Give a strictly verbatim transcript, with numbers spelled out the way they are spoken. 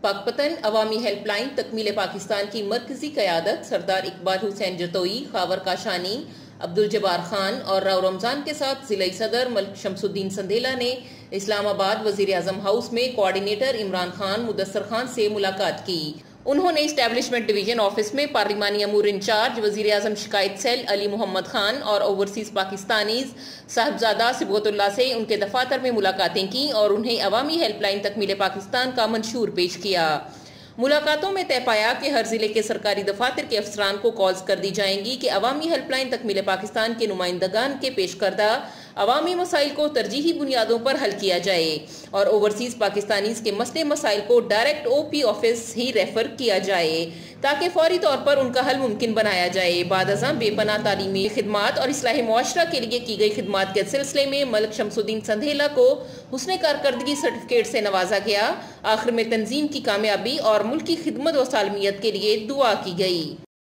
پاک پتن عوامی ہیلپ لائن تکمیل پاکستان کی مرکزی قیادت سردار اقبال حسین جتوئی، خاور کاشانی، عبدالجبار خان اور راؤ رمضان کے ساتھ ضلعی صدر ملک شمس الدین سندھیلا نے اسلام آباد وزیر اعظم ہاؤس میں کوارڈینیٹر عمران خان مدثر خان سے ملاقات کی۔ انہوں نے اسٹیبلشمنٹ ڈویژن آفس میں پارلیمانی امور انچارج وزیر اعظم شکایت سیل علی محمد خان اور اوورسیز پاکستانیز صاحبزادہ صبغت اللہ سے ان کے دفاتر میں ملاقاتیں کی اور انہیں عوامی ہیلپ لائن تکمیل پاکستان کا منشور پیش کیا۔ ملاقاتوں میں طے پایا کہ ہر ضلع کے سرکاری دفاتر کے افسران کو کالز کر دی جائیں گی کہ عوامی ہیلپ لائن تکمیل پاکستان کے نمائندگان کے پیش کردہ عوامی مسائل کو ترجیحی بنیادوں پر حل کیا جائے اور اوورسیز پاکستانیز کے مسئلے مسائل کو ڈائریکٹ او پی آفس ہی ریفر کیا جائے تاکہ فوری طور پر ان کا حل ممکن بنایا جائے۔ بعد ازاں بے پناہ تعلیمی خدمات اور اصلاح معاشرہ کے لیے کی گئی خدمات کے سلسلے میں ملک شمس الدین سندھیلا کو حسن کارکردگی سرٹیفکیٹ سے نوازا گیا۔ آخر میں تنظیم کی کامیابی اور ملک کی خدمت و سالمیت کے لیے دعا کی گئی۔